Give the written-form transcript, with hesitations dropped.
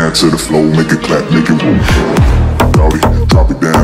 hand to the floor, make it clap, make it roll. Doggy, drop it down.